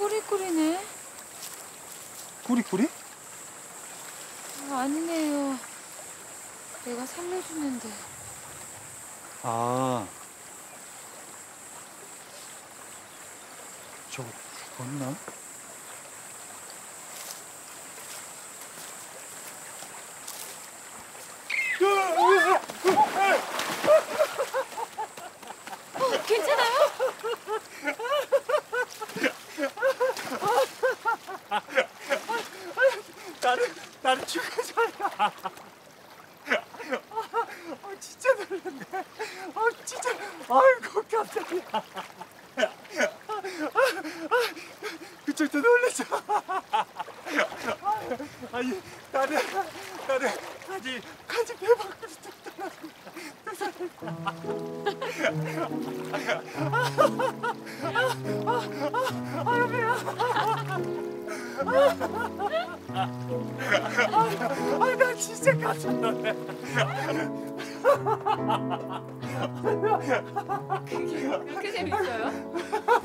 꾸리꾸리네. 꾸리꾸리? 아니네요. 내가 살려주는데. 아, 저거 죽었나? 괜찮아요? 나는 죽었잖아. 진짜 놀랐네. 진짜. 아이고 깜짝이야. 그쪽도 놀랐죠. 아니 나는 가지 배 밖으로 뚝 떨어졌다. 아유 배야. 나 진짜 깜짝 놀래. 그게 그렇게 재밌어요?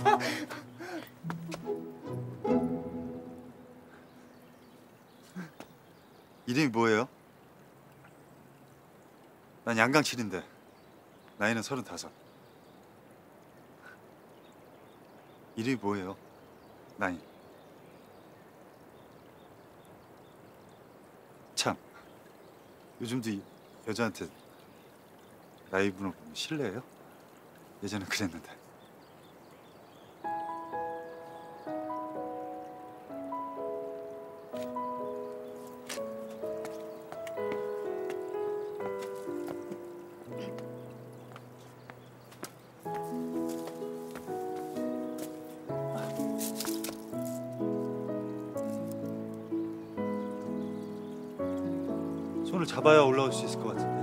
이름이 뭐예요? 난 양강칠인데 나이는 35. 이름이 뭐예요? 나이. 참, 요즘도 여자한테 나이 물어보면 실례예요? 예전엔 그랬는데. 손을 잡아야 올라올 수 있을 것 같은데.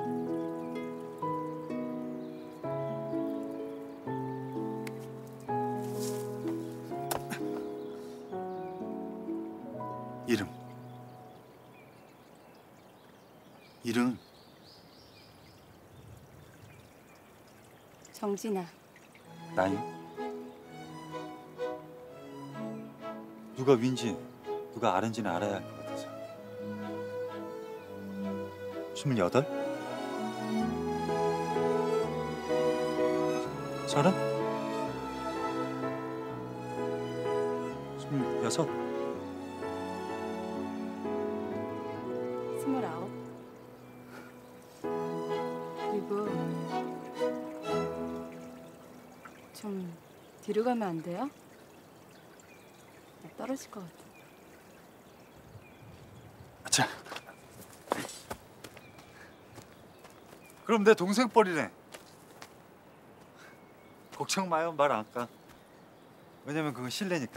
이름. 정진아. 나이. 누가 위인지 누가 R인지는 알아야 할 것 같아서. 28? 30? 26? 29. 그리고 좀 뒤로 가면 안 돼요? 나 떨어질 것 같아. 자, 그럼 내 동생 뻘이네. 걱정 마요. 말 안 할까. 왜냐면 그건 실례니까.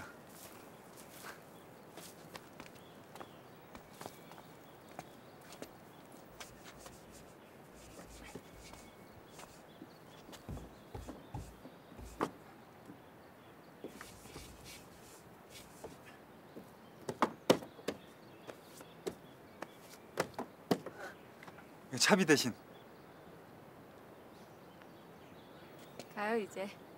차비 대신. 가요 이제.